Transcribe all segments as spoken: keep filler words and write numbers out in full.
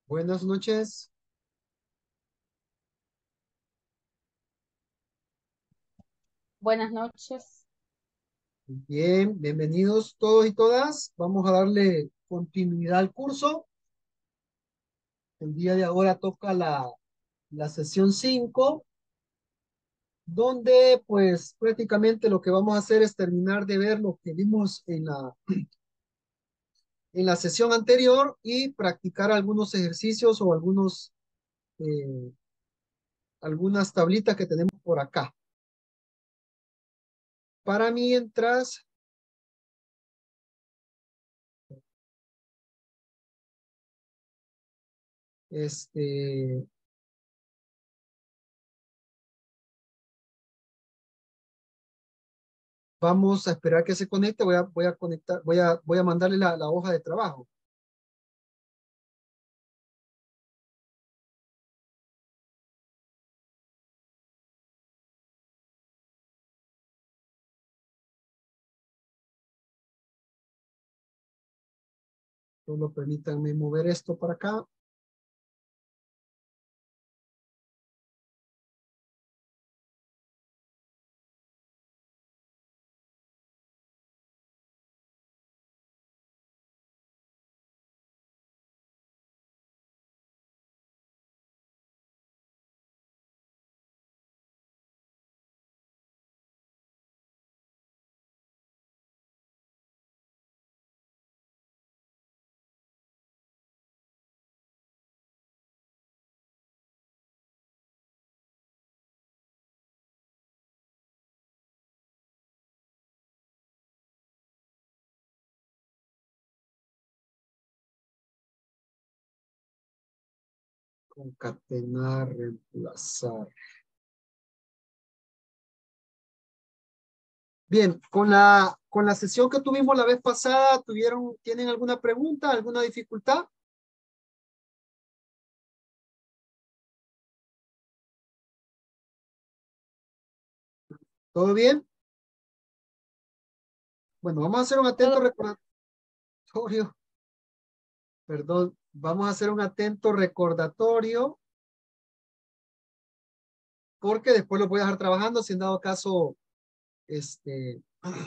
Buenas noches. Buenas noches. Bien, bienvenidos todos y todas. Vamos a darle continuidad al curso. El día de ahora toca la, la sesión cinco, donde pues prácticamente lo que vamos a hacer es terminar de ver lo que vimos en la, en la sesión anterior y practicar algunos ejercicios o algunos, eh, algunas tablitas que tenemos por acá. Para mientras, este, vamos a esperar que se conecte. Voy a, voy a conectar, voy a, voy a mandarle la, la hoja de trabajo. Solo permítanme mover esto para acá. Concatenar, reemplazar. Bien, con la, con la sesión que tuvimos la vez pasada, ¿tuvieron, tienen alguna pregunta, alguna dificultad? ¿Todo bien? Bueno, vamos a hacer un atento Todo recordatorio. Perdón, vamos a hacer un atento recordatorio porque después lo voy a dejar trabajando si en dado caso este,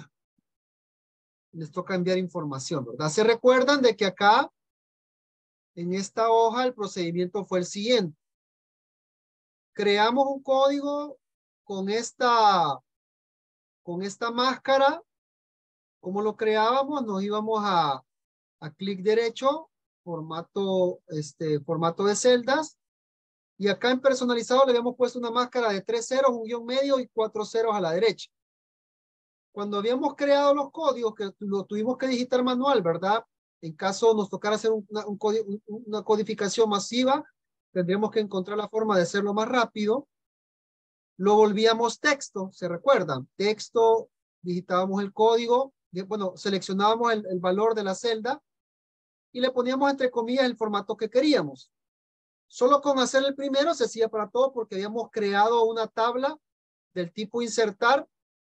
les toca enviar información, ¿verdad? Se recuerdan de que acá en esta hoja el procedimiento fue el siguiente. Creamos un código con esta, con esta máscara. ¿Cómo lo creábamos? Nos íbamos a, a clic derecho, formato, este, formato de celdas. Y acá en personalizado le habíamos puesto una máscara de tres ceros, un guión medio y cuatro ceros a la derecha. Cuando habíamos creado los códigos, que lo tuvimos que digitar manual, ¿verdad? En caso nos tocara hacer una, un código, una codificación masiva, tendríamos que encontrar la forma de hacerlo más rápido. Lo volvíamos texto, ¿se recuerdan? Texto, digitábamos el código, bueno, seleccionábamos el, el valor de la celda y le poníamos entre comillas el formato que queríamos. Solo con hacer el primero se hacía para todo porque habíamos creado una tabla del tipo insertar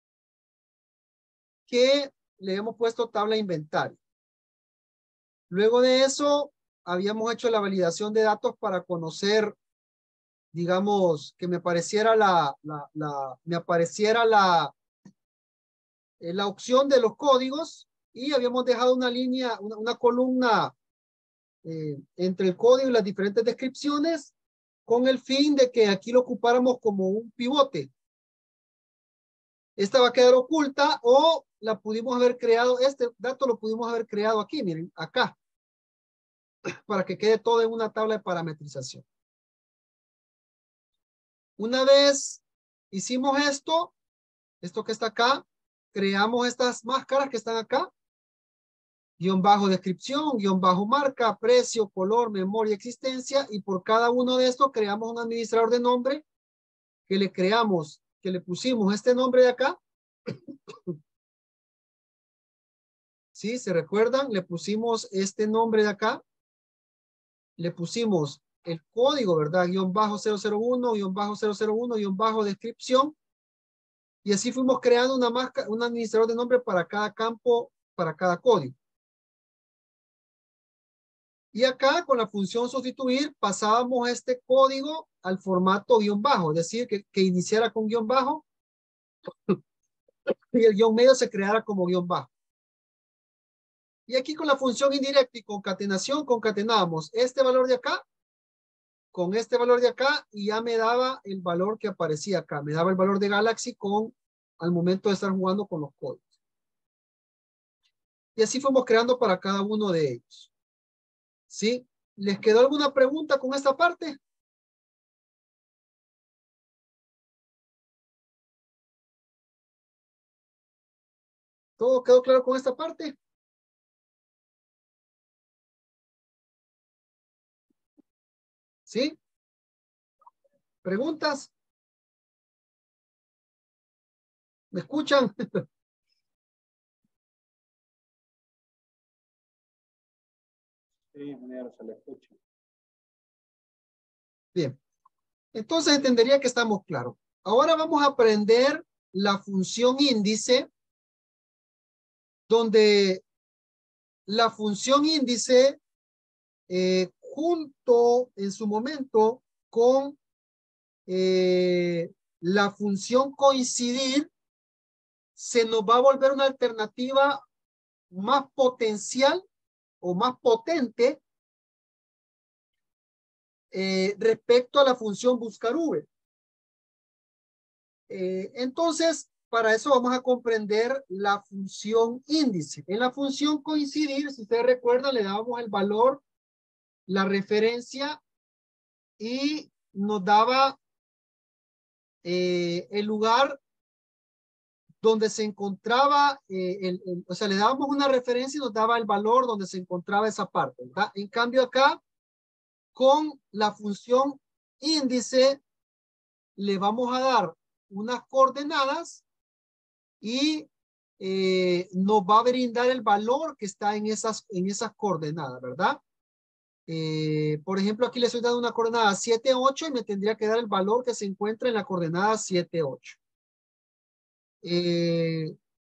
que le hemos puesto tabla inventario. Luego de eso, habíamos hecho la validación de datos para conocer, digamos, que me apareciera la, la, la me apareciera la, eh, la opción de los códigos y habíamos dejado una línea, una, una columna eh, entre el código y las diferentes descripciones con el fin de que aquí lo ocupáramos como un pivote. Esta va a quedar oculta o la pudimos haber creado, este dato lo pudimos haber creado aquí, miren, acá, para que quede todo en una tabla de parametrización. Una vez hicimos esto, esto que está acá, creamos estas máscaras que están acá, guión bajo descripción, guión bajo marca, precio, color, memoria, existencia, y por cada uno de estos creamos un administrador de nombre que le creamos, que le pusimos este nombre de acá. ¿Sí? ¿Se recuerdan? Le pusimos este nombre de acá, le pusimos el código, ¿verdad? Guión bajo cero cero uno, guión bajo cero cero uno, guión bajo descripción, y así fuimos creando una máscara, un administrador de nombre para cada campo, para cada código. Y acá con la función sustituir pasábamos este código al formato guión bajo, es decir, que, que iniciara con guión bajo y el guión medio se creara como guión bajo. Y aquí con la función indirecta y concatenación concatenábamos este valor de acá con este valor de acá y ya me daba el valor que aparecía acá. Me daba el valor de Galaxy con al momento de estar jugando con los códigos. Y así fuimos creando para cada uno de ellos. ¿Sí? ¿Les quedó alguna pregunta con esta parte? ¿Todo quedó claro con esta parte? ¿Sí? ¿Preguntas? ¿Me escuchan? Sí, ingeniero, se le escucha. Bien. Entonces entendería que estamos claros. Ahora vamos a aprender la función índice, donde la función índice eh, junto en su momento con eh, la función coincidir se nos va a volver una alternativa más potencial o más potente eh, respecto a la función buscar V. Eh, entonces, para eso vamos a comprender la función índice. En la función coincidir, si ustedes recuerdan, le dábamos el valor, la referencia y nos daba eh, el lugar donde se encontraba, eh, el, el, o sea, le dábamos una referencia y nos daba el valor donde se encontraba esa parte, ¿verdad? En cambio acá, con la función índice, le vamos a dar unas coordenadas y eh, nos va a brindar el valor que está en esas, en esas coordenadas, ¿verdad? Eh, por ejemplo, aquí le estoy dando una coordenada siete, ocho y me tendría que dar el valor que se encuentra en la coordenada siete, ocho. Eh,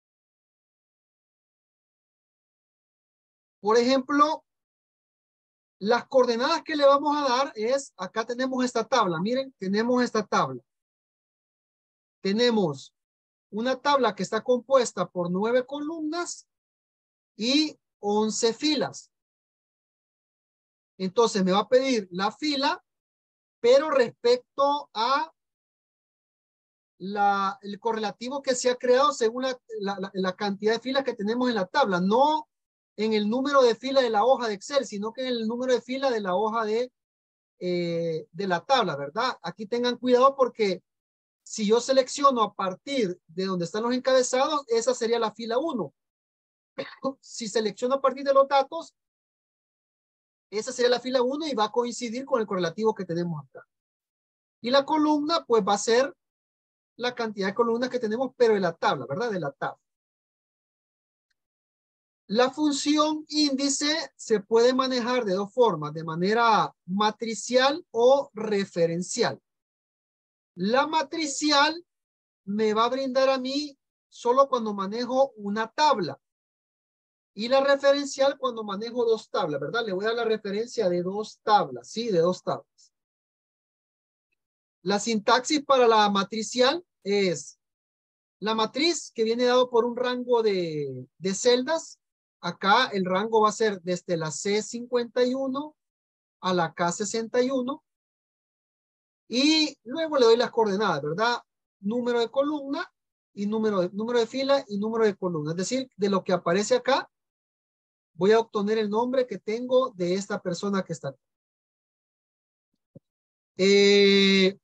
por ejemplo, las coordenadas que le vamos a dar es, acá tenemos esta tabla, miren, tenemos esta tabla. Tenemos una tabla que está compuesta por nueve columnas y once filas. Entonces me va a pedir la fila, pero respecto a la, el correlativo que se ha creado según la, la, la cantidad de filas que tenemos en la tabla, no en el número de filas de la hoja de Excel, sino que en el número de filas de la hoja de, eh, de la tabla, ¿verdad? Aquí tengan cuidado porque si yo selecciono a partir de donde están los encabezados, esa sería la fila uno. Si selecciono a partir de los datos, esa sería la fila uno y va a coincidir con el correlativo que tenemos acá. Y la columna, pues va a ser la cantidad de columnas que tenemos, pero de la tabla, ¿verdad? De la tabla. La función índice se puede manejar de dos formas, de manera matricial o referencial. La matricial me va a brindar a mí solo cuando manejo una tabla. Y la referencial cuando manejo dos tablas, ¿verdad? Le voy a dar la referencia de dos tablas, ¿sí? De dos tablas. La sintaxis para la matricial es la matriz que viene dado por un rango de, de celdas. Acá el rango va a ser desde la C cincuenta y uno a la K sesenta y uno. Y luego le doy las coordenadas, ¿verdad? Número de columna y número de, número de fila y número de columna. Es decir, de lo que aparece acá, voy a obtener el nombre que tengo de esta persona que está aquí. Eh,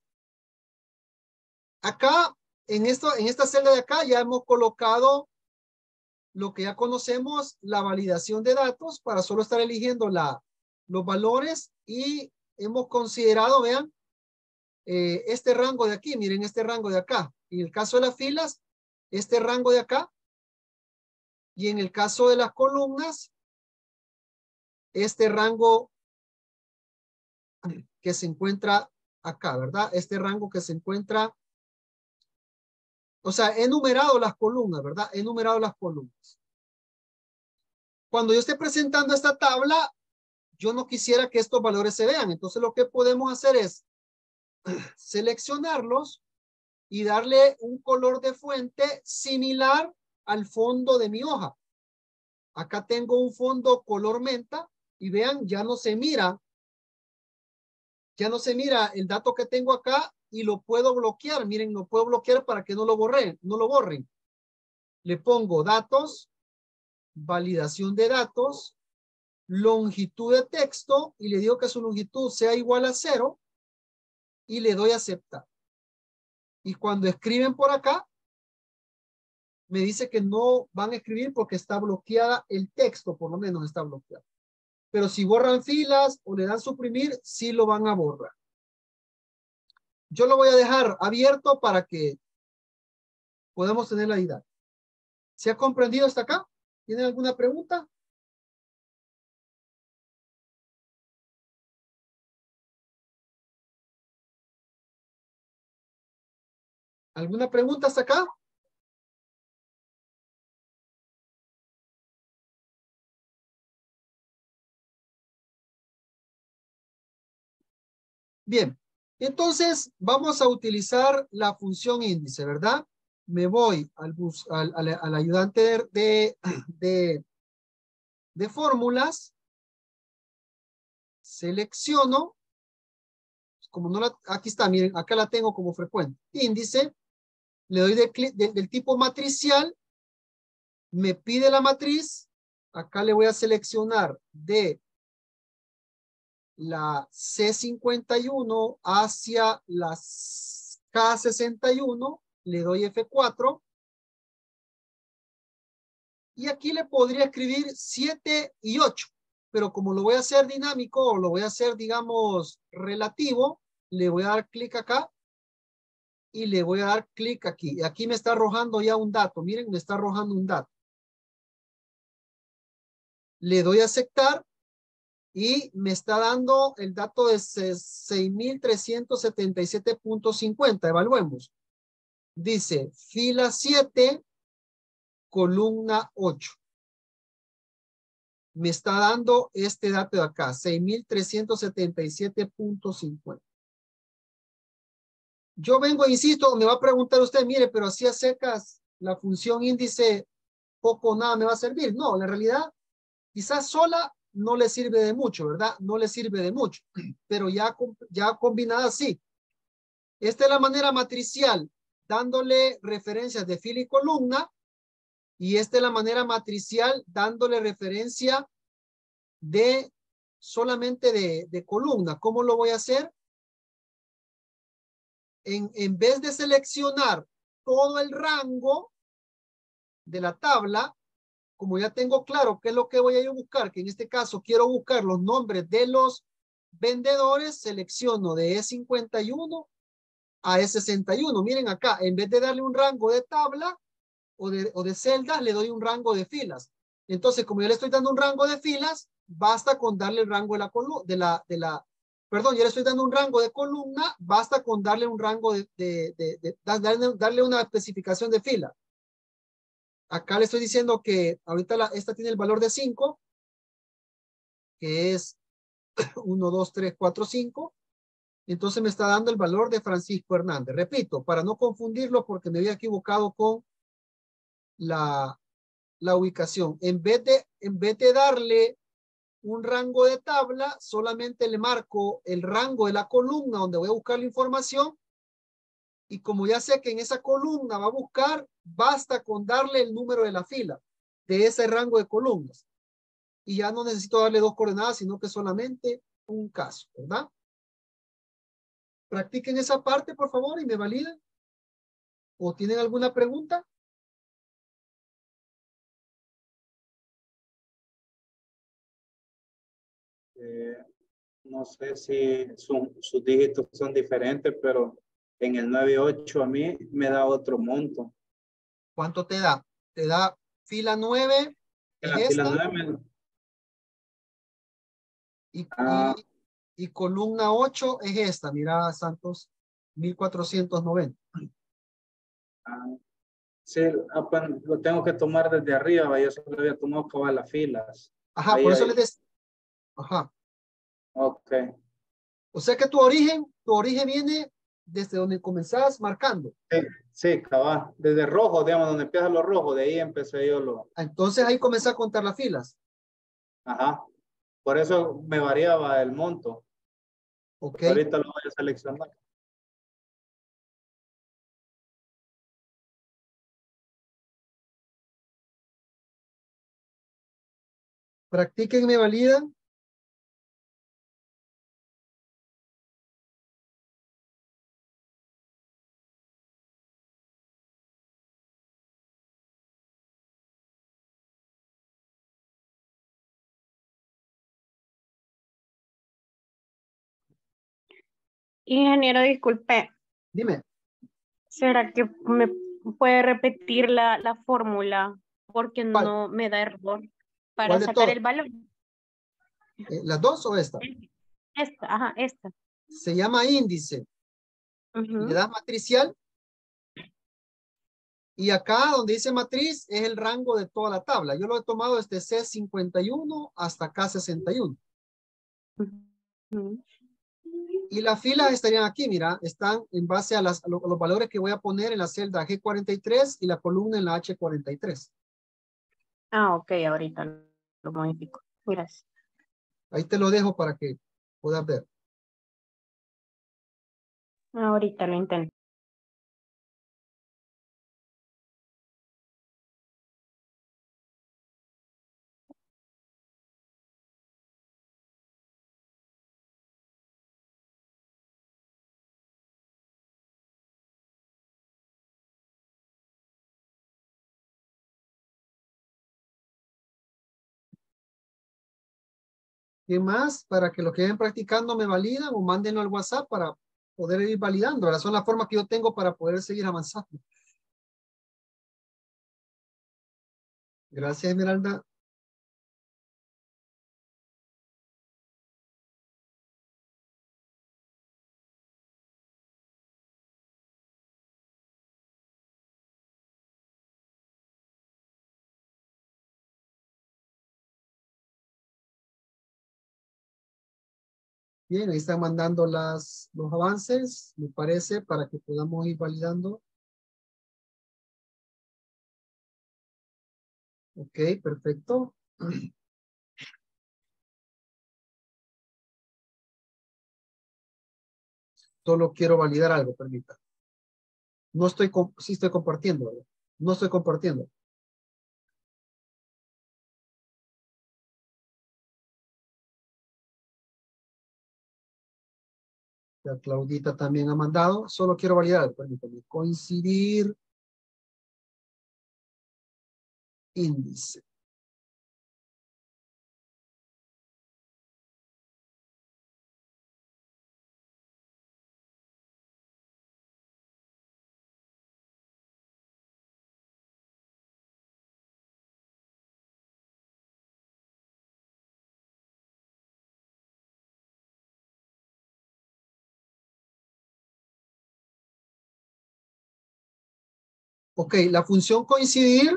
acá, en, esto, en esta celda de acá, ya hemos colocado lo que ya conocemos, la validación de datos, para solo estar eligiendo la, los valores y hemos considerado, vean, eh, este rango de aquí, miren este rango de acá. En el caso de las filas, este rango de acá. Y en el caso de las columnas, este rango que se encuentra acá, ¿verdad? Este rango que se encuentra, o sea, he numerado las columnas, ¿verdad? He numerado las columnas. Cuando yo esté presentando esta tabla, yo no quisiera que estos valores se vean. Entonces lo que podemos hacer es seleccionarlos y darle un color de fuente similar al fondo de mi hoja. Acá tengo un fondo color menta y vean, ya no se mira, ya no se mira el dato que tengo acá y lo puedo bloquear. Miren, lo puedo bloquear para que no lo borren, no lo borren. Le pongo datos, validación de datos, longitud de texto y le digo que su longitud sea igual a cero y le doy a aceptar. Y cuando escriben por acá, me dice que no van a escribir porque está bloqueada el texto, por lo menos está bloqueado. Pero si borran filas o le dan suprimir, sí lo van a borrar. Yo lo voy a dejar abierto para que podamos tener la idea. ¿Se ha comprendido hasta acá? ¿Tienen alguna pregunta? ¿Alguna pregunta hasta acá? Bien, entonces vamos a utilizar la función índice, ¿verdad? Me voy al, bus, al, al, al ayudante de, de, de fórmulas, selecciono, como no la, aquí está, miren, acá la tengo como frecuente, índice, le doy de, de, del tipo matricial, me pide la matriz, acá le voy a seleccionar de la C cincuenta y uno hacia la K sesenta y uno, le doy F cuatro, y aquí le podría escribir siete y ocho, pero como lo voy a hacer dinámico o lo voy a hacer, digamos, relativo, le voy a dar clic acá y le voy a dar clic aquí. Y aquí me está arrojando ya un dato. Miren, me está arrojando un dato. Le doy a aceptar y me está dando el dato de seis mil trescientos setenta y siete punto cincuenta. Evaluemos. Dice fila siete, columna ocho. Me está dando este dato de acá, seis mil trescientos setenta y siete punto cincuenta. Yo vengo, insisto, me va a preguntar usted, mire, pero así a secas la función índice poco o nada me va a servir. No, en realidad, quizás sola no le sirve de mucho, ¿verdad? No le sirve de mucho, pero ya, ya combinada sí. Esta es la manera matricial, dándole referencias de fila y columna, y esta es la manera matricial, dándole referencia de solamente de, de columna. ¿Cómo lo voy a hacer? En, en vez de seleccionar todo el rango de la tabla, como ya tengo claro qué es lo que voy a buscar, que en este caso quiero buscar los nombres de los vendedores, selecciono de E cincuenta y uno a E sesenta y uno. Miren acá, en vez de darle un rango de tabla o de, o de celdas, le doy un rango de filas. Entonces, como yo le estoy dando un rango de filas, basta con darle el rango de la columna, de la, de la, perdón, yo le estoy dando un rango de columna, basta con darle un rango de, de, de, de darle, darle una especificación de fila. Acá le estoy diciendo que ahorita la, esta tiene el valor de cinco, que es uno, dos, tres, cuatro, cinco. Entonces me está dando el valor de Francisco Hernández. Repito, para no confundirlo porque me había equivocado con la, la ubicación. En vez de, en vez de darle un rango de tabla, solamente le marco el rango de la columna donde voy a buscar la información. Y como ya sé que en esa columna va a buscar, basta con darle el número de la fila de ese rango de columnas. Y ya no necesito darle dos coordenadas, sino que solamente un caso, ¿verdad? Practiquen esa parte, por favor, y me validen. ¿O tienen alguna pregunta? Eh, no sé si son, sus dígitos son diferentes, pero en el nueve ocho a mí me da otro monto. ¿Cuánto te da? Te da fila nueve, En es la fila esta, nueve me, y, ah, y, y columna ocho es esta. Mira, Santos, mil cuatrocientos noventa. ah, sí, ah, pues, lo tengo que tomar desde arriba, yo solo había tomado todas las filas. Ajá, Ahí, por eso ahí. les decía. Ajá. Ok. O sea que tu origen, tu origen viene desde donde comenzabas marcando. Sí, sí, cabal. Desde rojo, digamos, donde empieza lo rojo, de ahí empecé yo lo. Entonces ahí comencé a contar las filas. Ajá. Por eso me variaba el monto. Ok. Ahorita lo voy a seleccionar. Practiquen, me validan. Ingeniero, disculpe, Dime. ¿será que me puede repetir la, la fórmula? Porque ¿Cuál? no me da error ¿Cuál para de sacar todas? el valor. Eh, ¿Las dos o esta? Esta, ajá, esta. Se llama índice. Le Ujú. das matricial. Y acá donde dice matriz es el rango de toda la tabla. Yo lo he tomado desde C cincuenta y uno hasta K sesenta y uno. Ujú. Y las filas estarían aquí, mira, están en base a, las, a, lo, a los valores que voy a poner en la celda G cuarenta y tres y la columna en la H cuarenta y tres. Ah, ok, ahorita lo modifico. Gracias. Ahí te lo dejo para que puedas ver. Ahorita lo intento. ¿Qué más? Para que lo que vayan practicando me validan o mándenlo al WhatsApp para poder ir validando. Esas son las formas que yo tengo para poder seguir avanzando. Gracias, Esmeralda. Bien, ahí están mandando las, los avances, me parece, para que podamos ir validando. Ok, perfecto. Solo quiero validar algo, permita. No estoy, sí estoy compartiendo, ¿verdad? No estoy compartiendo. La Claudita también ha mandado. Solo quiero validar algo, permítame. Coincidir. Índice. Ok, la función coincidir.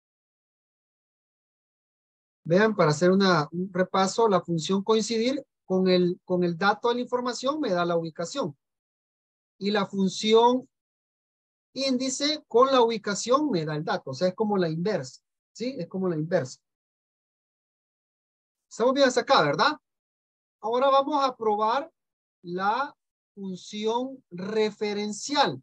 Vean, para hacer una, un repaso, la función coincidir con el, con el dato de la información me da la ubicación. Y la función índice con la ubicación me da el dato. O sea, es como la inversa. ¿Sí? Es como la inversa. Estamos bien hasta acá, ¿verdad? Ahora vamos a probar la función referencial.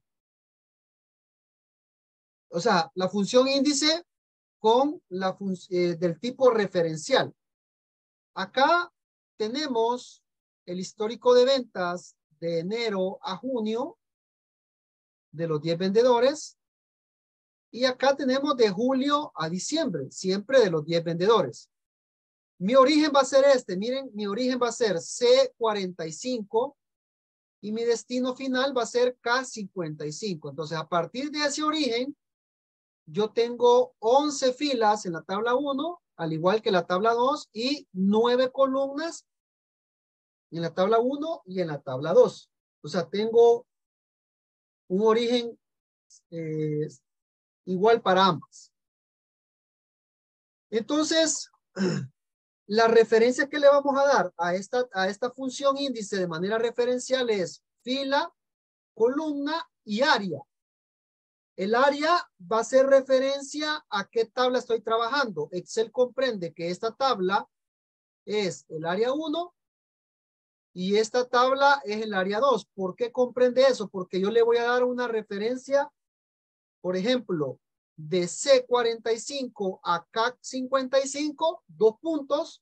O sea, la función índice con la función eh, del tipo referencial. Acá tenemos el histórico de ventas de enero a junio de los diez vendedores. Y acá tenemos de julio a diciembre, siempre de los diez vendedores. Mi origen va a ser este. Miren, mi origen va a ser C cuarenta y cinco y mi destino final va a ser K cincuenta y cinco. Entonces, a partir de ese origen, yo tengo once filas en la tabla uno, al igual que la tabla dos, y nueve columnas en la tabla uno y en la tabla dos. O sea, tengo un origen eh, igual para ambas. Entonces, La referencia que le vamos a dar a esta, a esta función índice de manera referencial es fila, columna y área. El área va a ser referencia a qué tabla estoy trabajando. Excel comprende que esta tabla es el área uno y esta tabla es el área dos. ¿Por qué comprende eso? Porque yo le voy a dar una referencia, por ejemplo, de C cuarenta y cinco a K cincuenta y cinco, dos puntos,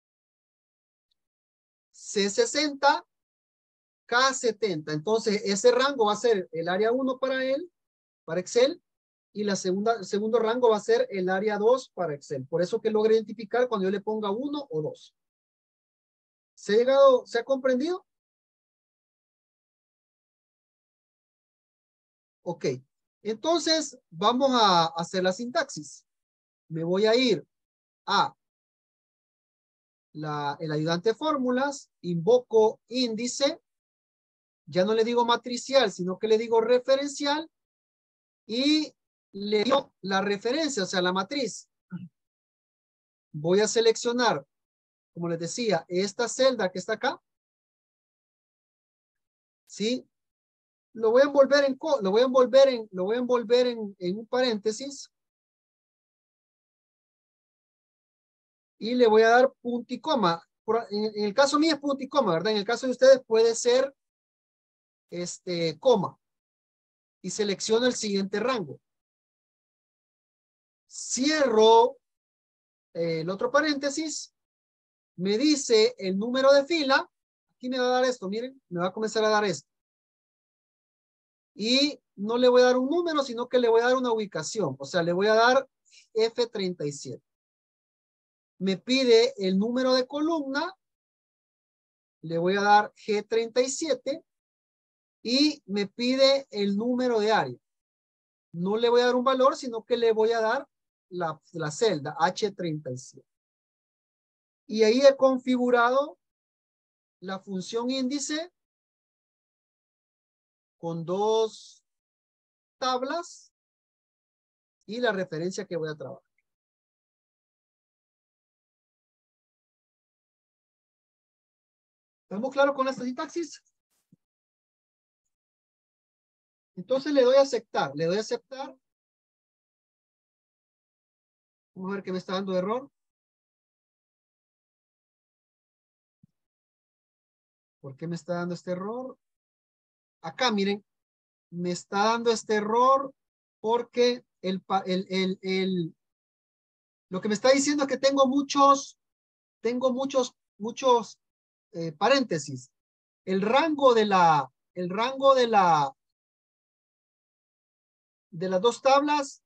C sesenta, K setenta. Entonces, ese rango va a ser el área uno para él, para Excel, y la segunda, el segundo rango va a ser el área dos para Excel. Por eso que logra identificar cuando yo le ponga uno o dos. ¿Se ha llegado, se ha comprendido? Ok. Entonces, vamos a hacer la sintaxis. Me voy a ir a la, el ayudante de fórmulas, invoco índice, ya no le digo matricial, sino que le digo referencial, y le digo la referencia, o sea, la matriz. Voy a seleccionar, como les decía, esta celda que está acá. ¿Sí? Lo voy a envolver en, lo voy a envolver en, lo voy a envolver en, en un paréntesis. Y le voy a dar punto y coma. Por, en, en el caso mío es punto y coma, ¿verdad? En el caso de ustedes puede ser este, coma. Y selecciono el siguiente rango. Cierro eh, el otro paréntesis. Me dice el número de fila. Aquí me va a dar esto, miren. Me va a comenzar a dar esto. Y no le voy a dar un número, sino que le voy a dar una ubicación. O sea, le voy a dar F treinta y siete. Me pide el número de columna. Le voy a dar G treinta y siete. Y me pide el número de área. No le voy a dar un valor, sino que le voy a dar la, la celda H treinta y siete. Y ahí he configurado la función índice con dos tablas y la referencia que voy a trabajar. ¿Estamos claros con esta sintaxis? Entonces le doy a aceptar. Le doy a aceptar. Vamos a ver qué me está dando error. ¿Por qué me está dando este error? Acá, miren. Me está dando este error porque el, el, el, el, lo que me está diciendo es que tengo muchos, tengo muchos, muchos eh, paréntesis. El rango de la, el rango de la, de las dos tablas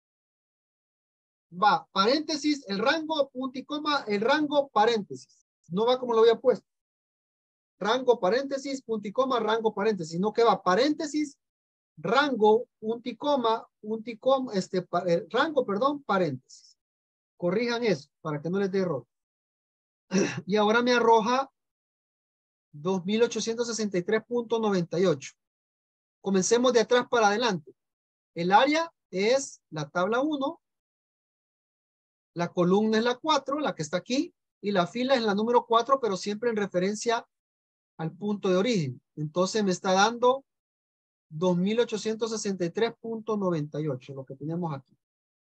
va paréntesis, el rango, punto y coma, el rango, paréntesis. No va como lo había puesto. Rango, paréntesis, punto y coma, rango, paréntesis. No que va paréntesis, rango, punto y coma, punto y coma, este, pa, eh, rango, perdón, paréntesis. Corrijan eso para que no les dé error. Y ahora me arroja dos mil ochocientos sesenta y tres punto noventa y ocho. Comencemos de atrás para adelante. El área es la tabla uno. La columna es la cuatro, la que está aquí. Y la fila es la número cuatro, pero siempre en referencia al punto de origen. Entonces me está dando dos mil ochocientos sesenta y tres punto noventa y ocho, lo que tenemos aquí.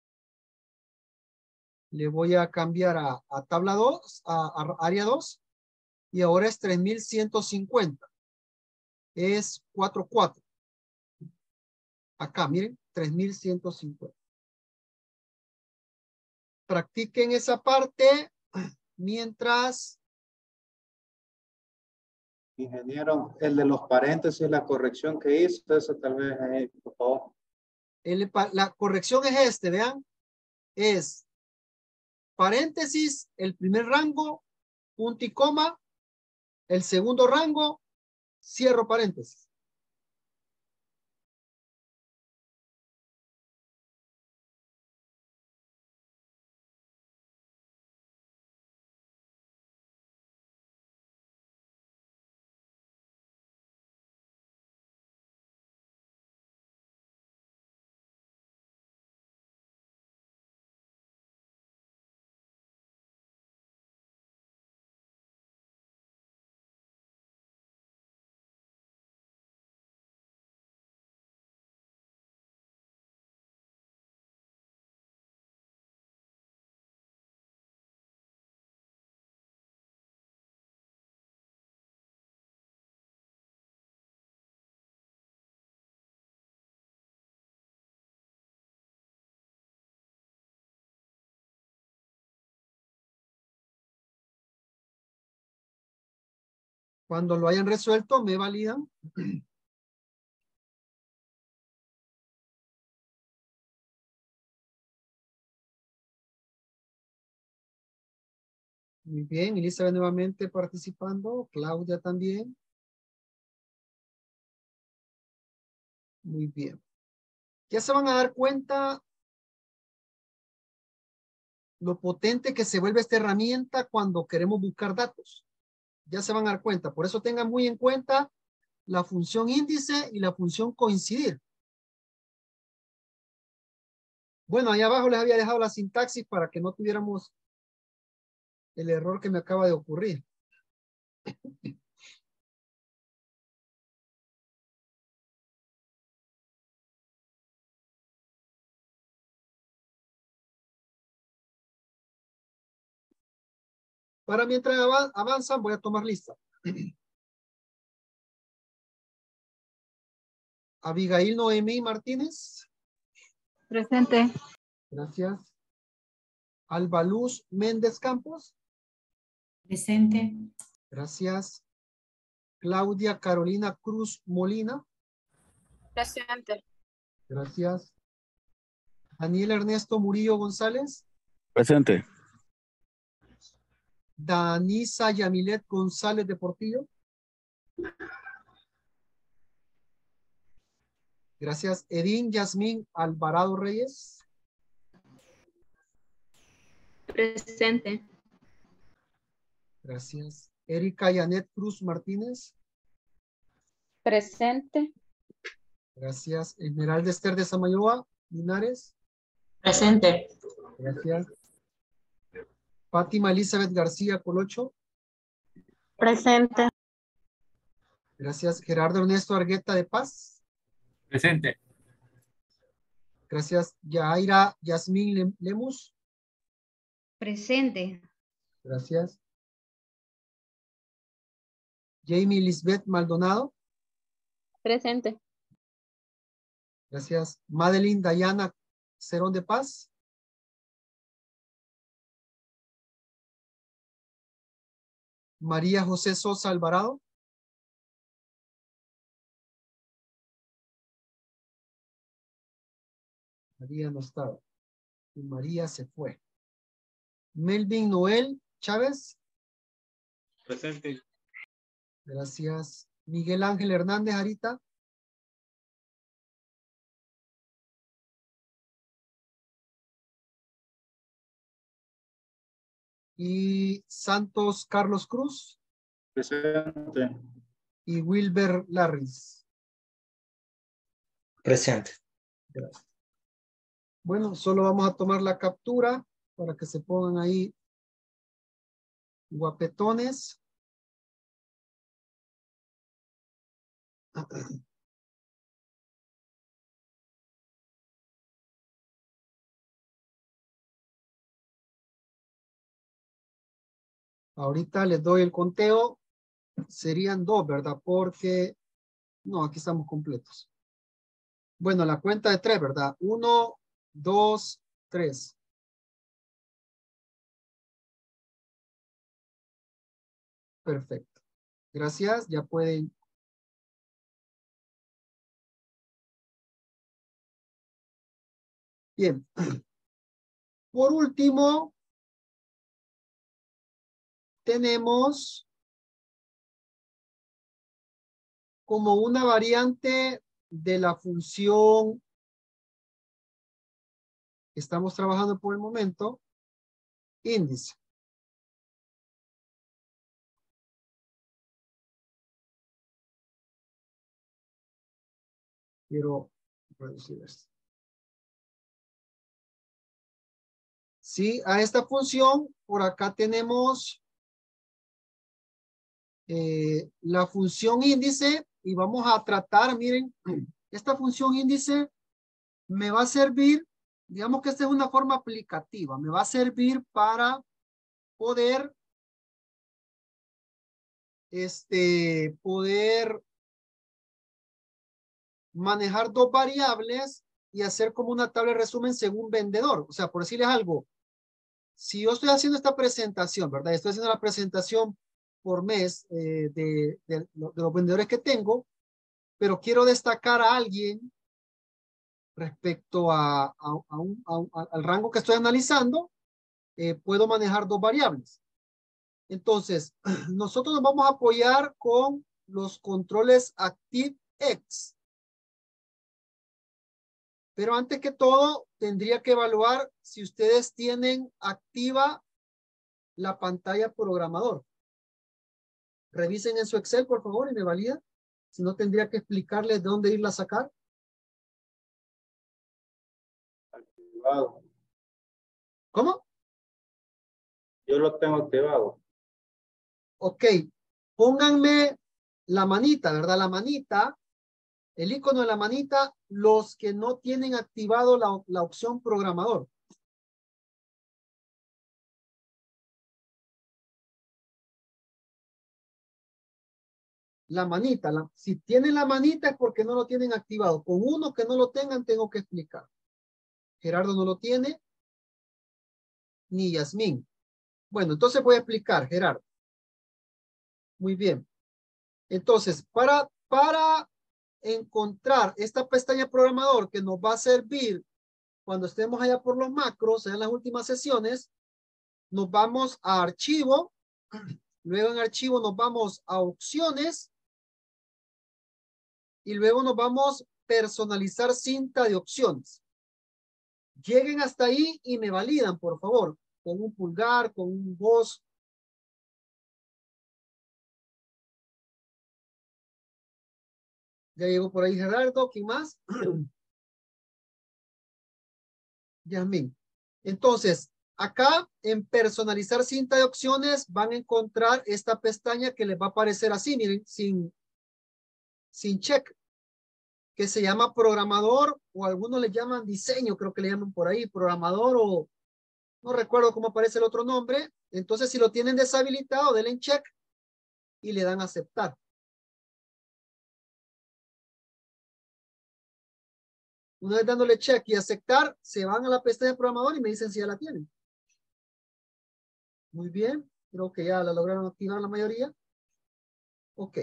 Le voy a cambiar a, a tabla dos, a, a área dos. Y ahora es tres mil ciento cincuenta. Es cuatro cuatro. Acá, miren, tres mil ciento cincuenta. Practiquen esa parte mientras... Ingeniero, el de los paréntesis, la corrección que hizo, eso tal vez, eh, por favor. El, la corrección es este, vean. Es paréntesis, el primer rango, punto y coma, el segundo rango, cierro paréntesis. Cuando lo hayan resuelto, me validan. Muy bien, Elizabeth nuevamente participando, Claudia también. Muy bien. Ya se van a dar cuenta lo potente que se vuelve esta herramienta cuando queremos buscar datos. Ya se van a dar cuenta. Por eso tengan muy en cuenta la función índice y la función coincidir. Bueno, ahí abajo les había dejado la sintaxis para que no tuviéramos el error que me acaba de ocurrir. Para mientras avanzan, voy a tomar lista. Abigail Noemí Martínez. Presente. Gracias. Albaluz Méndez Campos. Presente. Gracias. Claudia Carolina Cruz Molina. Presente. Gracias. Daniel Ernesto Murillo González. Presente. Danisa Yamilet González de Portillo. Gracias. Edín Yasmín Alvarado Reyes. Presente. Gracias. Erika Yanet Cruz Martínez. Presente. Gracias. Esmeralda Esther de Samayoa Linares. Presente. Gracias. Fátima Elizabeth García Colocho. Presente. Gracias. Gerardo Ernesto Argueta de Paz. Presente. Gracias. Yaira Yasmín Lem- Lemus. Presente. Gracias. Jamie Lisbeth Maldonado. Presente. Gracias. Madeline Dayana Cerón de Paz. María José Sosa Alvarado. María no estaba. Y María se fue. Melvin Noel Chávez. Presente. Gracias. Miguel Ángel Hernández Arita. Y Santos Carlos Cruz. Presente. Y Wilber Larris. Presente. Gracias. Bueno, solo vamos a tomar la captura para que se pongan ahí guapetones. Ahorita les doy el conteo. Serían dos, ¿verdad? Porque no, aquí estamos completos. Bueno, la cuenta de tres, ¿verdad? Uno, dos, tres. Perfecto. Gracias. Ya pueden. Bien. Por último, tenemos como una variante de la función que estamos trabajando por el momento, índice. Quiero reducir esto. Sí, a esta función, por acá tenemos eh, la función índice y vamos a tratar, miren, esta función índice me va a servir, digamos que esta es una forma aplicativa, me va a servir para poder, este, poder manejar dos variables y hacer como una tabla de resumen según vendedor. O sea, por decirles algo, si yo estoy haciendo esta presentación, ¿verdad? Estoy haciendo la presentación por mes eh, de, de, de los vendedores que tengo, pero quiero destacar a alguien respecto a, a, a un, a un, al rango que estoy analizando, eh, puedo manejar dos variables. Entonces, nosotros nos vamos a apoyar con los controles ActiveX. Pero antes que todo, tendría que evaluar si ustedes tienen activa la pantalla programador. Revisen en su Excel, por favor, y me valida. Si no, tendría que explicarles de dónde irla a sacar. Activado. ¿Cómo? Yo lo tengo activado. Ok. Pónganme la manita, ¿verdad? La manita, el icono de la manita, los que no tienen activado la, la opción programador. La manita, la, si tienen la manita es porque no lo tienen activado. Con uno que no lo tengan tengo que explicar. Gerardo no lo tiene, ni Yasmín. Bueno, entonces voy a explicar, Gerardo. Muy bien. Entonces, para, para encontrar esta pestaña programador que nos va a servir cuando estemos allá por los macros, en las últimas sesiones, nos vamos a archivo, luego en archivo nos vamos a opciones y luego nos vamos a personalizar cinta de opciones. Lleguen hasta ahí y me validan, por favor, con un pulgar, con un voz. Ya llegó por ahí Gerardo, ¿quién más? Yasmín. Entonces, acá en personalizar cinta de opciones van a encontrar esta pestaña que les va a aparecer así, miren, sin, sin check, que se llama programador o algunos le llaman diseño, creo que le llaman por ahí, programador o no recuerdo cómo aparece el otro nombre. Entonces, si lo tienen deshabilitado, denle en check y le dan a aceptar. Una vez dándole check y aceptar, se van a la pestaña de programador y me dicen si ya la tienen. Muy bien, creo que ya la lograron activar la mayoría. Ok.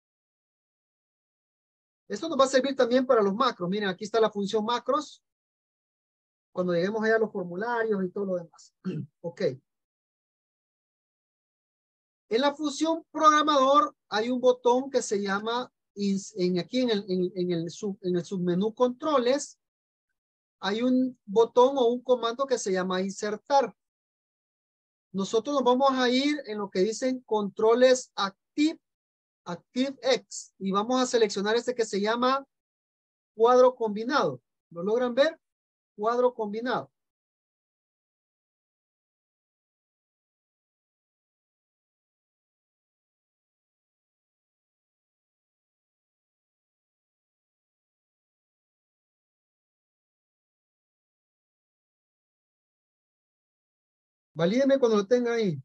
Esto nos va a servir también para los macros. Miren, aquí está la función macros. Cuando lleguemos allá a los formularios y todo lo demás. Ok. En la función programador hay un botón que se llama, en, aquí en el, en, en, el sub, en el submenú controles, hay un botón o un comando que se llama insertar. Nosotros nos vamos a ir en lo que dicen controles active, ActiveX y vamos a seleccionar este que se llama cuadro combinado. ¿Lo logran ver? Cuadro combinado. Valídeme cuando lo tenga ahí.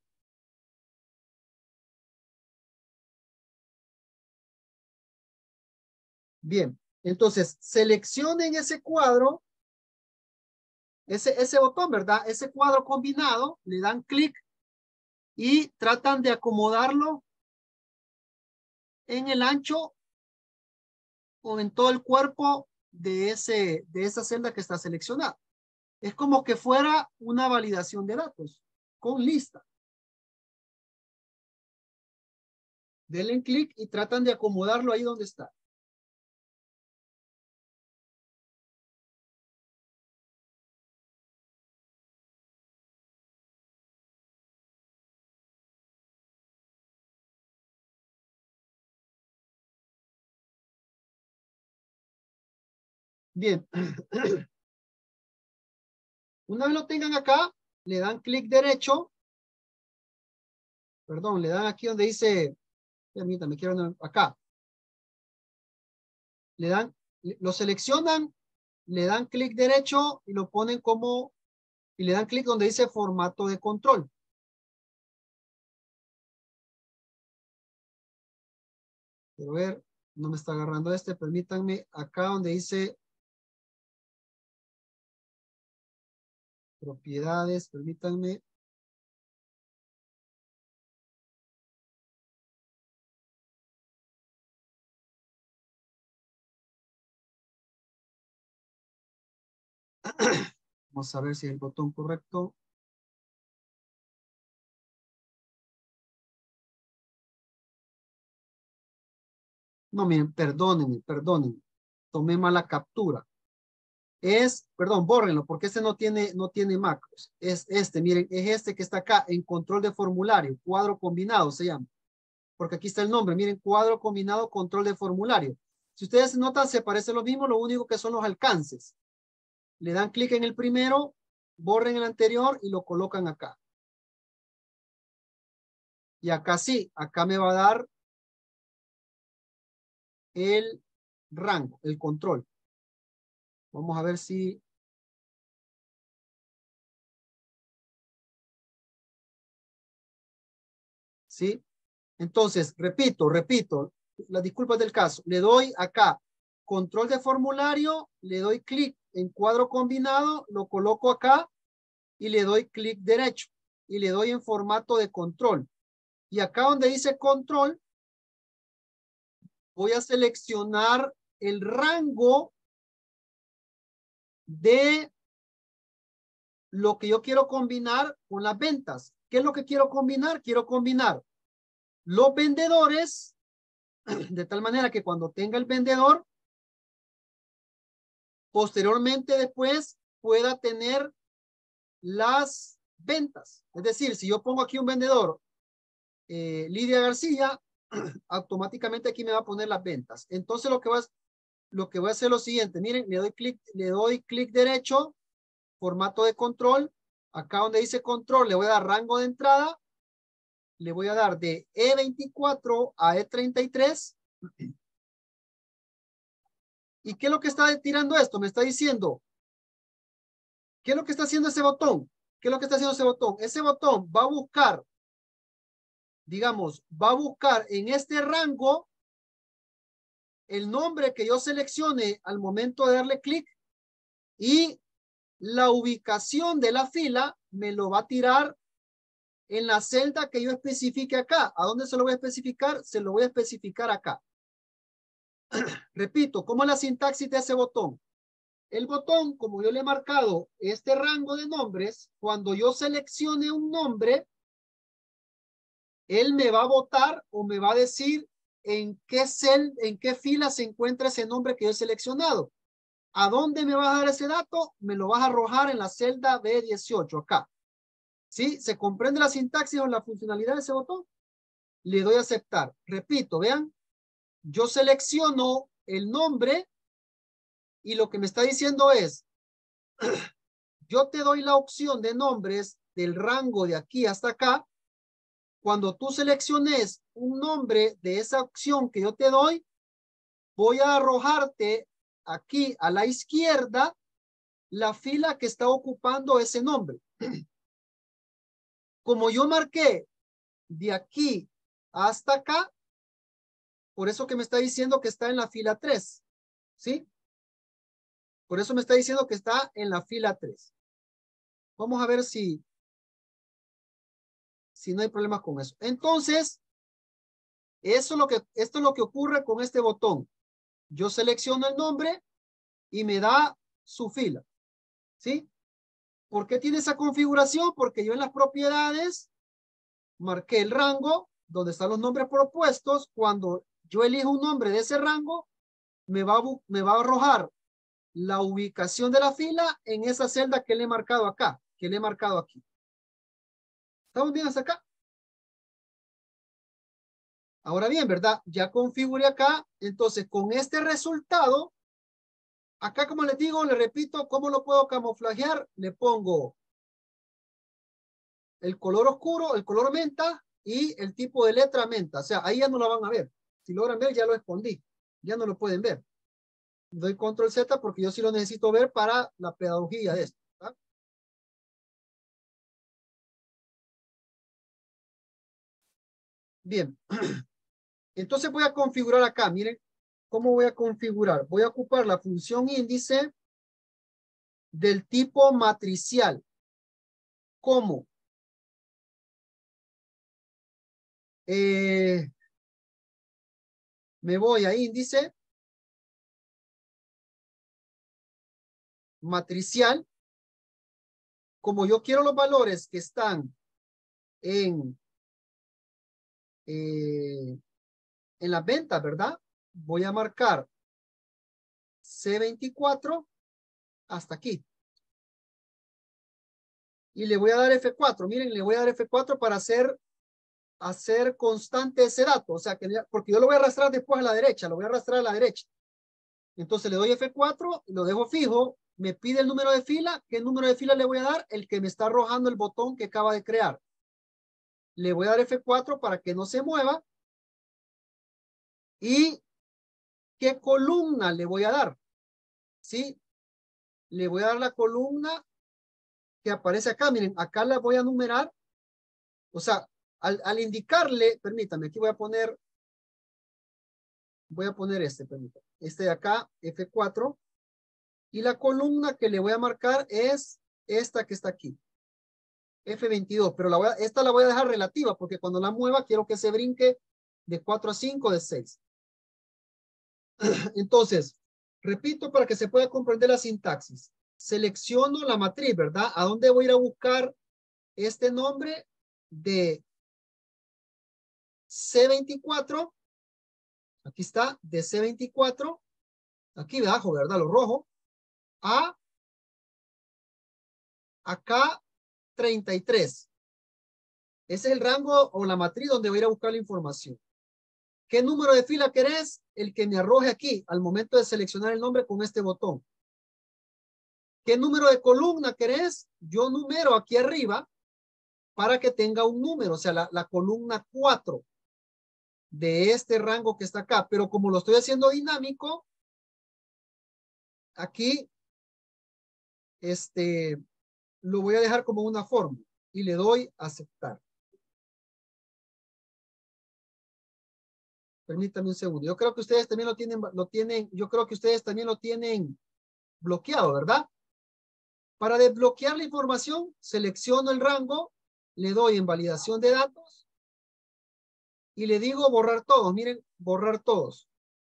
Bien, entonces seleccionen ese cuadro, ese, ese botón, ¿verdad? Ese cuadro combinado, le dan clic y tratan de acomodarlo en el ancho o en todo el cuerpo de, ese, de esa celda que está seleccionada. Es como que fuera una validación de datos con lista. Denle clic y tratan de acomodarlo ahí donde está. Bien. Una vez lo tengan acá, le dan clic derecho. Perdón, le dan aquí donde dice, permítame, quiero acá. Le dan, lo seleccionan, le dan clic derecho y lo ponen como, y le dan clic donde dice formato de control. Quiero ver, no me está agarrando este, permítanme, acá donde dice propiedades, permítanme. Vamos a ver si es el botón correcto. No, miren, perdónenme, perdónenme. Tomé mala captura. Es, perdón, bórrenlo, porque este no tiene, no tiene macros. Es este, miren, es este que está acá en control de formulario, cuadro combinado se llama. Porque aquí está el nombre, miren, cuadro combinado, control de formulario. Si ustedes notan, se parece lo mismo, lo único que son los alcances. Le dan clic en el primero, borren el anterior y lo colocan acá. Y acá sí, acá me va a dar el rango, el control. Vamos a ver si... ¿Sí? Entonces, repito, repito, las disculpas del caso. Le doy acá, control de formulario, le doy clic en cuadro combinado, lo coloco acá y le doy clic derecho y le doy en formato de control. Y acá donde dice control, voy a seleccionar el rango de lo que yo quiero combinar con las ventas. ¿Qué es lo que quiero combinar? Quiero combinar los vendedores de tal manera que cuando tenga el vendedor, posteriormente después pueda tener las ventas. Es decir, si yo pongo aquí un vendedor, eh, Lidia García, automáticamente aquí me va a poner las ventas. Entonces lo que va a, lo que voy a hacer es lo siguiente. Miren, le doy clic, le doy clic derecho, formato de control. Acá donde dice control, le voy a dar rango de entrada. Le voy a dar de E veinticuatro a E treinta y tres. ¿Y qué es lo que está tirando esto? Me está diciendo, ¿qué es lo que está haciendo ese botón? ¿Qué es lo que está haciendo ese botón? Ese botón va a buscar, digamos, va a buscar en este rango el nombre que yo seleccione al momento de darle clic y la ubicación de la fila me lo va a tirar en la celda que yo especifique acá. ¿A dónde se lo voy a especificar? Se lo voy a especificar acá. Repito, ¿cómo es la sintaxis de ese botón? El botón, como yo le he marcado este rango de nombres, cuando yo seleccione un nombre, él me va a botar o me va a decir en qué cel, en qué fila se encuentra ese nombre que yo he seleccionado. ¿A dónde me vas a dar ese dato? Me lo vas a arrojar en la celda B dieciocho, acá. ¿Sí? ¿Se comprende la sintaxis o la funcionalidad de ese botón? Le doy a aceptar. Repito, vean. Yo selecciono el nombre y lo que me está diciendo es, yo te doy la opción de nombres del rango de aquí hasta acá. Cuando tú selecciones un nombre de esa opción que yo te doy, voy a arrojarte aquí a la izquierda la fila que está ocupando ese nombre. Como yo marqué de aquí hasta acá, por eso que me está diciendo que está en la fila tres, ¿sí? Por eso me está diciendo que está en la fila tres. Vamos a ver si, si no hay problemas con eso. Entonces, eso es lo que, esto es lo que ocurre con este botón. Yo selecciono el nombre y me da su fila, ¿sí? ¿Por qué tiene esa configuración? Porque yo en las propiedades marqué el rango donde están los nombres propuestos. Cuando yo elijo un nombre de ese rango, me va, a, me va a arrojar la ubicación de la fila en esa celda que le he marcado acá, que le he marcado aquí. ¿Estamos bien hasta acá? Ahora bien, ¿verdad? Ya configuré acá. Entonces, con este resultado, acá, como les digo, le repito, ¿cómo lo puedo camuflajear? Le pongo el color oscuro, el color menta y el tipo de letra menta. O sea, ahí ya no la van a ver. Si logran ver, ya lo escondí. Ya no lo pueden ver. Doy control Z porque yo sí lo necesito ver para la pedagogía de esto. ¿Tá? Bien. Entonces voy a configurar acá. Miren cómo voy a configurar. Voy a ocupar la función índice del tipo matricial. ¿Cómo? Eh, me voy a índice. matricial. Como yo quiero los valores que están en, eh, en las ventas, ¿verdad? Voy a marcar C veinticuatro hasta aquí. Y le voy a dar F cuatro. Miren, le voy a dar F cuatro para hacer, hacer constante ese dato. O sea, que porque yo lo voy a arrastrar después a la derecha. Lo voy a arrastrar a la derecha. Entonces le doy F cuatro, lo dejo fijo. Me pide el número de fila. ¿Qué número de fila le voy a dar? El que me está arrojando el botón que acaba de crear. Le voy a dar F cuatro para que no se mueva. ¿Y qué columna le voy a dar? ¿Sí? Le voy a dar la columna que aparece acá. Miren, acá la voy a numerar. O sea, al, al indicarle, permítame, aquí voy a poner, voy a poner este, permítame. Este de acá, F cuatro. Y la columna que le voy a marcar es esta que está aquí. F veintidós, pero la voy a, esta la voy a dejar relativa porque cuando la mueva quiero que se brinque de cuatro a cinco, de seis. Entonces, repito para que se pueda comprender la sintaxis. Selecciono la matriz, ¿verdad? ¿A dónde voy a ir a buscar este nombre de C veinticuatro? Aquí está, de C veinticuatro. Aquí debajo, ¿verdad? Lo rojo. A acá treinta y tres. Ese es el rango o la matriz donde voy a ir a buscar la información. ¿Qué número de fila querés? El que me arroje aquí al momento de seleccionar el nombre con este botón. ¿Qué número de columna querés? Yo numero aquí arriba para que tenga un número, o sea, la, la columna cuatro de este rango que está acá. Pero como lo estoy haciendo dinámico, aquí este, lo voy a dejar como una fórmula y le doy a aceptar. Permítame un segundo. Yo creo que ustedes también lo tienen, lo tienen, yo creo que ustedes también lo tienen bloqueado, ¿verdad? Para desbloquear la información, selecciono el rango, le doy en validación de datos y le digo borrar todos. Miren, borrar todos.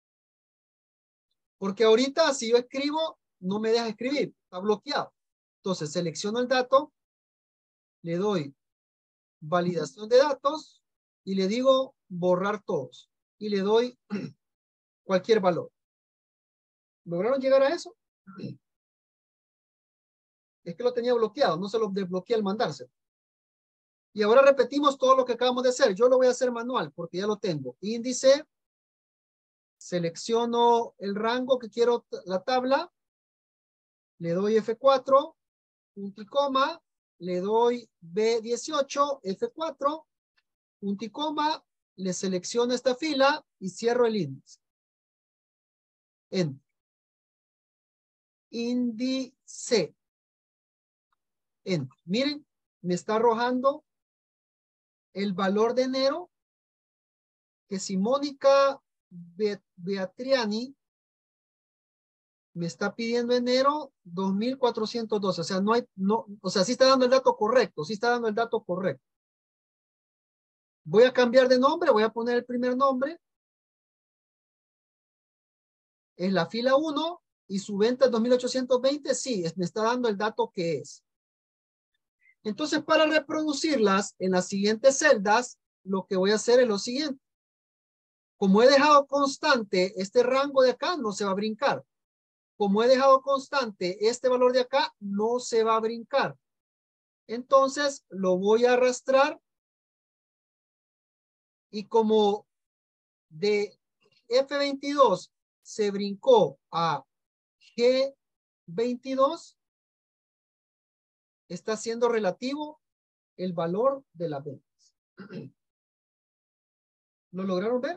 Porque ahorita si yo escribo, no me deja escribir, está bloqueado. Entonces selecciono el dato, le doy validación de datos y le digo borrar todos. Y le doy cualquier valor. ¿Lograron llegar a eso? Es que lo tenía bloqueado, no se lo desbloqueé al mandarse. Y ahora repetimos todo lo que acabamos de hacer. Yo lo voy a hacer manual porque ya lo tengo. Índice, selecciono el rango que quiero, la tabla, le doy F cuatro, punto y coma, le doy B dieciocho, F cuatro, punto y coma, le selecciono esta fila y cierro el índice. Enter. Índice. Enter. Miren, me está arrojando el valor de enero que si Mónica Be Beatriani me está pidiendo enero dos mil cuatrocientos doce. O sea, no hay, no, o sea, sí está dando el dato correcto, sí está dando el dato correcto. Voy a cambiar de nombre, voy a poner el primer nombre. Es la fila uno y su venta es dos mil ochocientos veinte. Sí, me está dando el dato que es. Entonces, para reproducirlas en las siguientes celdas, lo que voy a hacer es lo siguiente. Como he dejado constante este rango de acá, no se va a brincar. Como he dejado constante este valor de acá, no se va a brincar. Entonces, lo voy a arrastrar. Y como de F veintidós se brincó a G veintidós, está siendo relativo el valor de las ventas. ¿Lo lograron ver?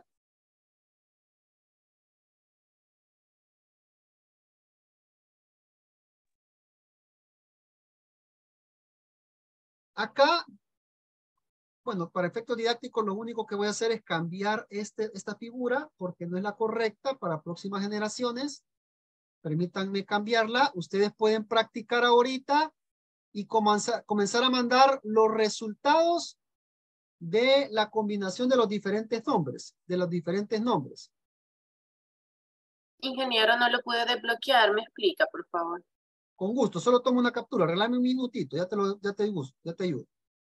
Acá, bueno, para efectos didácticos lo único que voy a hacer es cambiar este, esta figura porque no es la correcta para próximas generaciones. Permítanme cambiarla. Ustedes pueden practicar ahorita y comenzar, comenzar a mandar los resultados de la combinación de los diferentes nombres, de los diferentes nombres. Ingeniero, no lo pude desbloquear, me explica, por favor. Con gusto, solo tomo una captura, arreglame un minutito, ya te lo, ya te ayudo, ya te ayudo.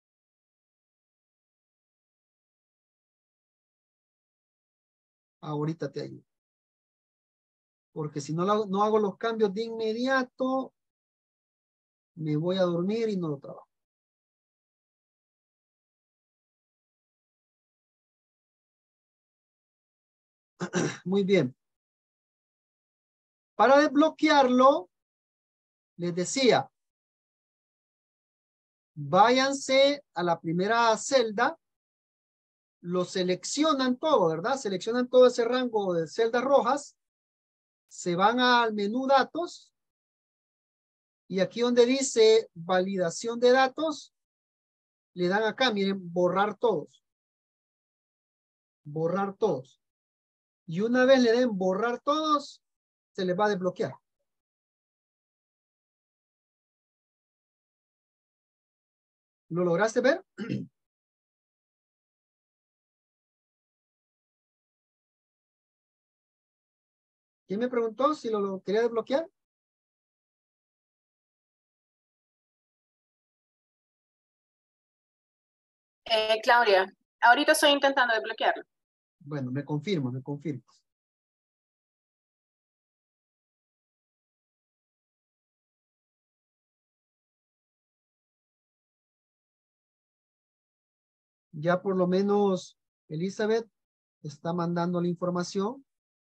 Ahorita te ayudo. Porque si no, lo, no hago los cambios de inmediato, me voy a dormir y no lo trabajo. Muy bien. Para desbloquearlo, les decía, váyanse a la primera celda, lo seleccionan todo, ¿verdad? Seleccionan todo ese rango de celdas rojas, se van al menú datos y aquí donde dice validación de datos, le dan acá, miren, borrar todos. Borrar todos. Y una vez le den borrar todos, se les va a desbloquear. ¿Lo lograste ver? ¿Quién me preguntó si lo, lo quería desbloquear? Eh, Claudia, ahorita estoy intentando desbloquearlo. Bueno, me confirmo, me confirmo. Ya por lo menos Elizabeth está mandando la información.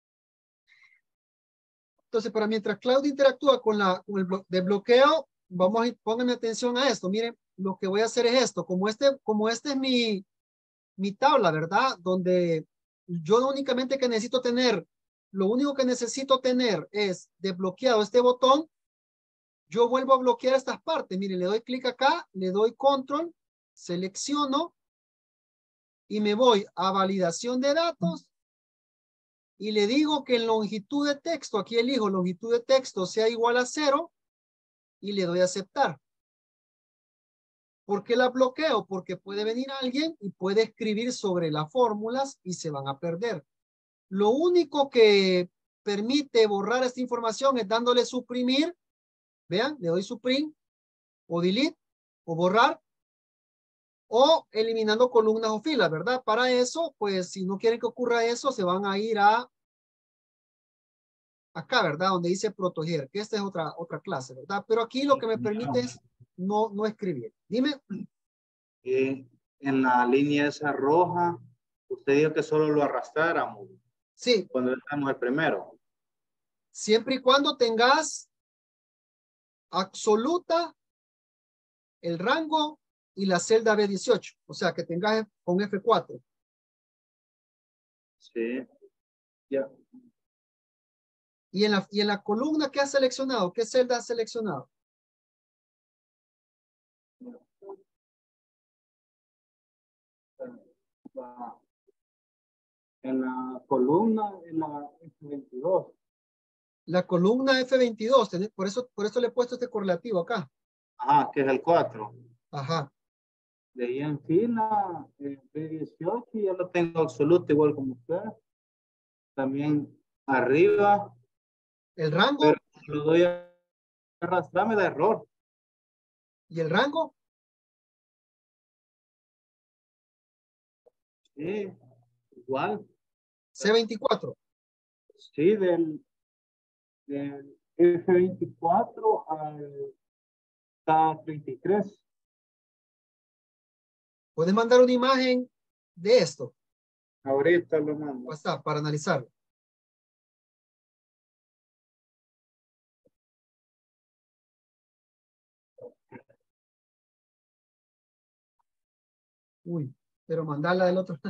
Entonces, para mientras Claudia interactúa con, la, con el desbloqueo, vamos a ir, pónganme atención a esto. Miren, lo que voy a hacer es esto. Como este, como este es mi, mi tabla, ¿verdad? Donde yo únicamente que necesito tener, lo único que necesito tener es desbloqueado este botón. Yo vuelvo a bloquear estas partes. Miren, le doy clic acá, le doy control, selecciono y me voy a validación de datos y le digo que en longitud de texto, aquí elijo longitud de texto sea igual a cero y le doy a aceptar. ¿Por qué la bloqueo? Porque puede venir alguien y puede escribir sobre las fórmulas y se van a perder. Lo único que permite borrar esta información es dándole suprimir. Vean, le doy suprim o delete o borrar o eliminando columnas o filas, ¿verdad? Para eso, pues si no quieren que ocurra eso, se van a ir a acá, ¿verdad? Donde dice proteger, que esta es otra, otra clase, ¿verdad? Pero aquí lo que me permite es no, no escribir. Dime. Eh, en la línea esa roja, usted dijo que solo lo arrastráramos. Sí. Cuando estamos el primero. Siempre y cuando tengas absoluta el rango y la celda B dieciocho. O sea, que tengas con F cuatro. Sí. Ya. Y en la, y en la columna que has seleccionado, ¿qué celda has seleccionado? En la columna, en la F veintidós. La columna F veintidós, por eso, por eso le he puesto este correlativo acá. Ajá, que es el cuatro. Ajá. De ahí en fila, el B dieciocho, ya lo tengo absoluto igual como usted. También arriba. ¿El rango? Pero si lo doy a arrastrar, me da error. ¿Y el rango? Sí, igual. C veinticuatro. Sí, del, del F veinticuatro al K treinta y tres. ¿Puedes mandar una imagen de esto? Ahorita lo mando. WhatsApp para analizarlo. Uy, pero mandarla del otro.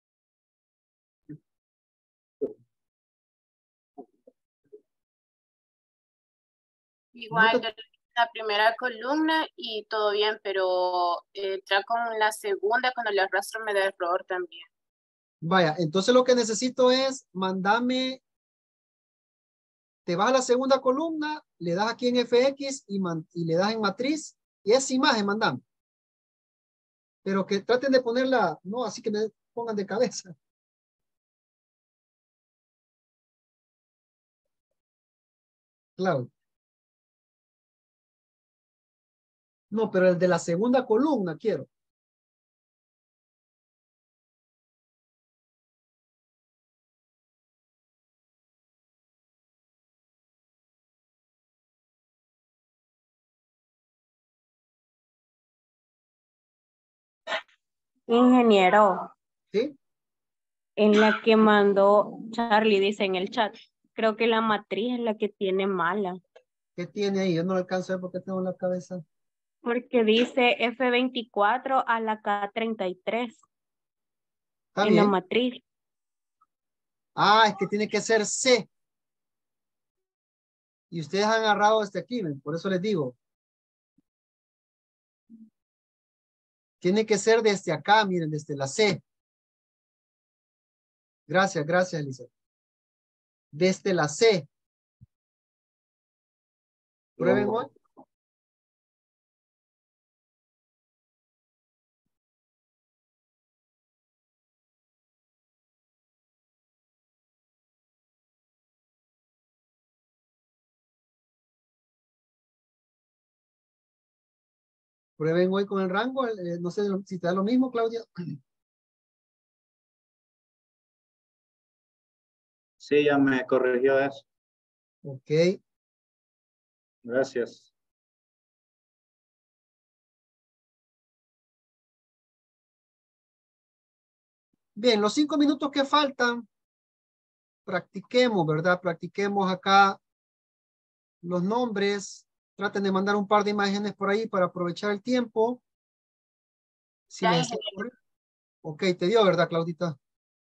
Igual No yo te... la primera columna y todo bien, pero eh, ya con la segunda, cuando le arrastro me da error también. Vaya, entonces lo que necesito es mandarme, te vas a la segunda columna, le das aquí en F X y, man, y le das en matriz y esa imagen mandame. Pero que traten de ponerla, no así que me pongan de cabeza. Claro. No, pero el de la segunda columna quiero. Ingeniero, ¿Sí? en la que mandó Charlie, dice en el chat, creo que la matriz es la que tiene mala. ¿Qué tiene ahí? Yo no lo alcanzo a ver porque tengo en la cabeza. Porque dice F veinticuatro a la K treinta y tres. Está En la bien. matriz. Ah, es que tiene que ser C. Y ustedes han agarrado este aquí, ¿ven? Por eso les digo. Tiene que ser desde acá, miren, desde la C. Gracias, gracias, Elisa. Desde la C. Prueben hoy. Prueben hoy con el rango. Eh, no sé si te da lo mismo, Claudia. Sí, ya me corrigió eso. Ok. Gracias. Bien, los cinco minutos que faltan, practiquemos, ¿verdad? Practiquemos acá los nombres. Traten de mandar un par de imágenes por ahí para aprovechar el tiempo. Si Ya, les... ingeniero. Ok, te dio, ¿verdad, Claudita?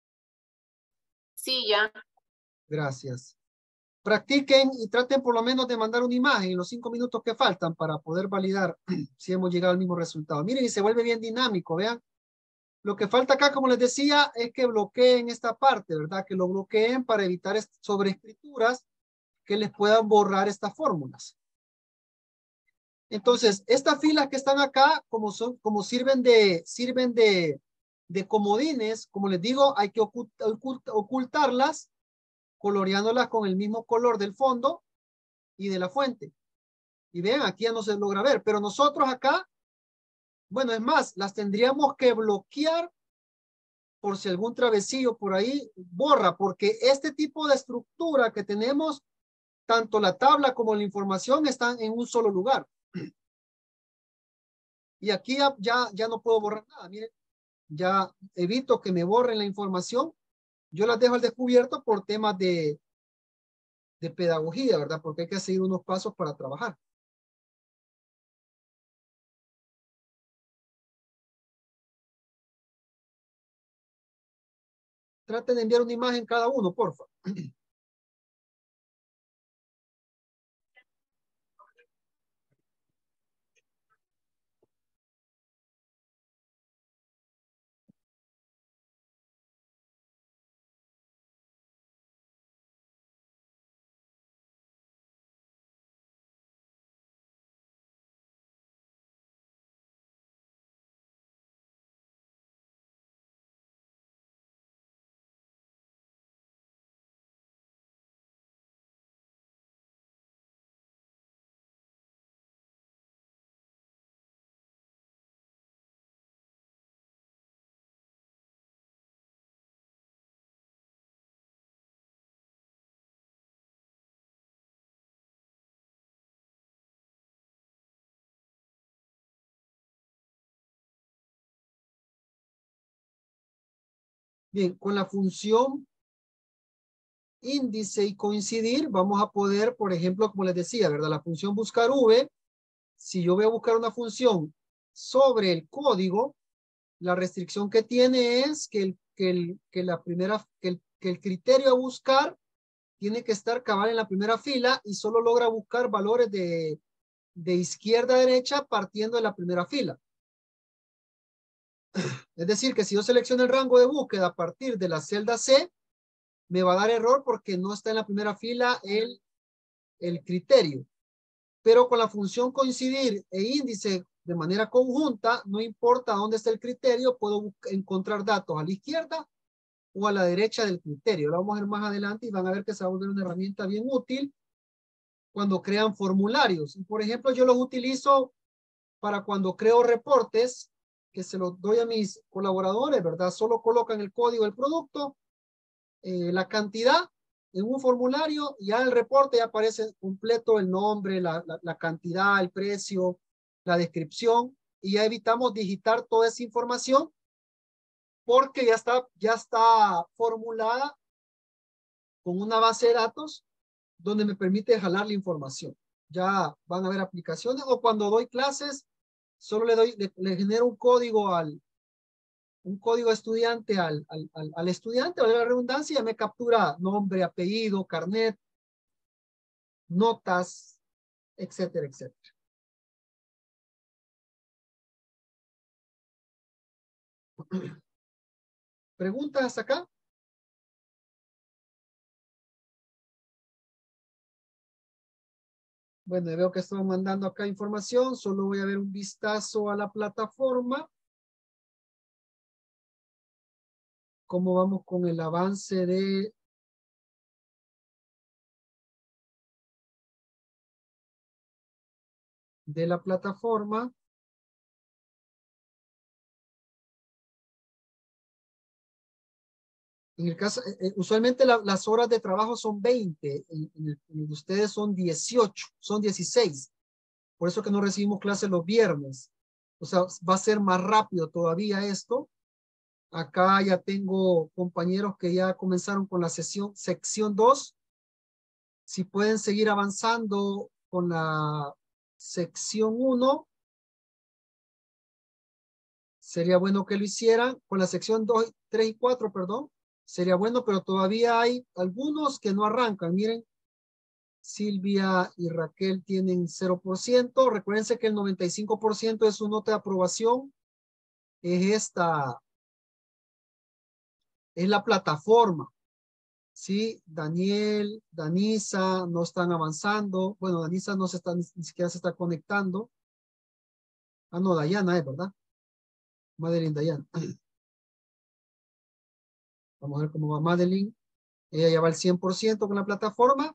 Sí, ya. Gracias. Practiquen y traten por lo menos de mandar una imagen en los cinco minutos que faltan para poder validar si hemos llegado al mismo resultado. Miren, y se vuelve bien dinámico, vean. Lo que falta acá, como les decía, es que bloqueen esta parte, ¿verdad? Que lo bloqueen para evitar sobreescrituras que les puedan borrar estas fórmulas. Entonces, estas filas que están acá, como son, como sirven de, sirven de, de comodines, como les digo, hay que ocult, ocult, ocultarlas, coloreándolas con el mismo color del fondo y de la fuente. Y vean, aquí ya no se logra ver, pero nosotros acá, bueno, es más, las tendríamos que bloquear por si algún travesillo por ahí borra, porque este tipo de estructura que tenemos, tanto la tabla como la información están en un solo lugar. Y aquí ya, ya, ya no puedo borrar nada, miren, ya evito que me borren la información, yo las dejo al descubierto por temas de, de pedagogía, ¿verdad? Porque hay que seguir unos pasos para trabajar. Traten de enviar una imagen cada uno, por favor. Bien, con la función índice y coincidir, vamos a poder, por ejemplo, como les decía, ¿verdad? La función buscar V, si yo voy a buscar una función sobre el código, la restricción que tiene es que el, que el, que la primera, que el, que el criterio a buscar tiene que estar cabal en la primera fila y solo logra buscar valores de, de izquierda a derecha partiendo de la primera fila. Es decir, que si yo selecciono el rango de búsqueda a partir de la celda C, me va a dar error porque no está en la primera fila el, el criterio. Pero con la función coincidir e índice de manera conjunta, no importa dónde está el criterio, puedo encontrar datos a la izquierda o a la derecha del criterio. Lo vamos a ver más adelante y van a ver que se va a volver una herramienta bien útil cuando crean formularios. Y por ejemplo, yo los utilizo para cuando creo reportes, que se los doy a mis colaboradores, ¿verdad? Solo colocan el código del producto, eh, la cantidad en un formulario, y ya el reporte ya aparece completo el nombre, la, la, la cantidad, el precio, la descripción, y ya evitamos digitar toda esa información porque ya está, ya está formulada con una base de datos donde me permite jalar la información. Ya van a haber aplicaciones, o cuando doy clases, solo le doy, le, le genero un código al, un código estudiante al, al, al, al estudiante, vale la redundancia, ya me captura nombre, apellido, carnet, notas, etcétera, etcétera. ¿Preguntas hasta acá? Bueno, veo que están mandando acá información. Solo voy a ver un vistazo a la plataforma. ¿Cómo vamos con el avance de de la plataforma? En el caso, eh, usualmente la, las horas de trabajo son veinte, en, en, el, en el de ustedes son dieciocho, son dieciséis. Por eso que no recibimos clases los viernes. O sea, va a ser más rápido todavía esto. Acá ya tengo compañeros que ya comenzaron con la sesión, sección dos. Si pueden seguir avanzando con la sección uno, sería bueno que lo hicieran. Con la sección dos, tres y cuatro, perdón. Sería bueno, pero todavía hay algunos que no arrancan. Miren, Silvia y Raquel tienen cero por ciento. Recuérdense que el noventa y cinco por ciento de su nota de aprobación es esta, es la plataforma. Sí, Daniel, Danisa no están avanzando. Bueno, Danisa no se está, ni siquiera se está conectando. Ah, no, Dayana es, ¿verdad? Madeline Dayana. Vamos a ver cómo va Madeline. Ella ya va al cien por ciento con la plataforma.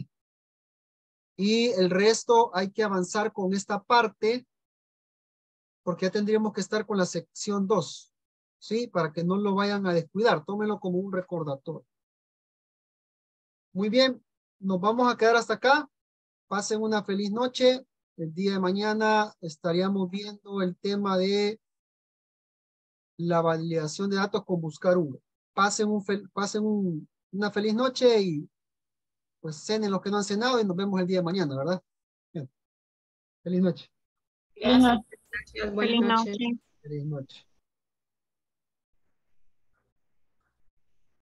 Y el resto hay que avanzar con esta parte porque ya tendríamos que estar con la sección dos. ¿Sí? Para que no lo vayan a descuidar. Tómenlo como un recordatorio. Muy bien. Nos vamos a quedar hasta acá. Pasen una feliz noche. El día de mañana estaríamos viendo el tema de la validación de datos con buscar uno. Pasen, un fel pasen un, una feliz noche y pues cenen los que no han cenado y nos vemos el día de mañana, ¿verdad? Bien. Feliz noche. Gracias. Feliz noche. Feliz noche.